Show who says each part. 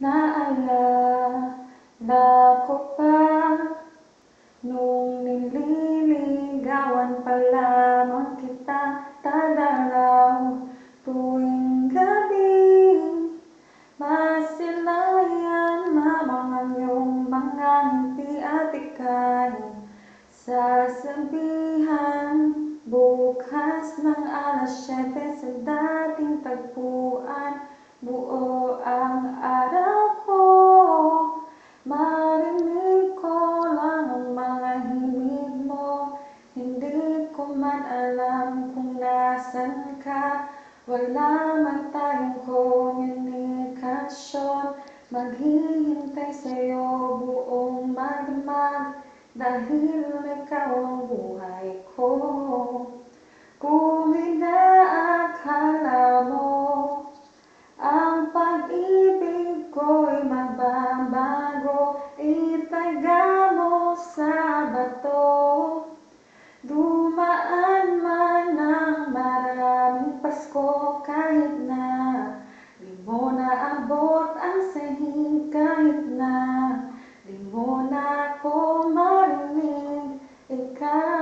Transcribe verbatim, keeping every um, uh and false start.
Speaker 1: Naalala ko pa nung nililigawan pa lamang kita, tadalaw tuwing gabi. Masilayan lamang ang iyong mga ngiti at ika'y sasabihan bukas ng alas siyete sa dating tagpuan. Buo ang araw ko, marinig ko lang ang mga himig mo. Hindi ko man alam kung nasan ka, wala man tayong komunikasyon. Maghihintay sa'yo buong magdamag, dahil ikaw ang buhay ko. Kung inaakala mo ang pag-ibig ko'y magbabago, itaga mo sa bato. Dumaan man ng maraming Pasko, kahit na di mo naabot ang sahig, kahit na di mo na ako marinig, ikaw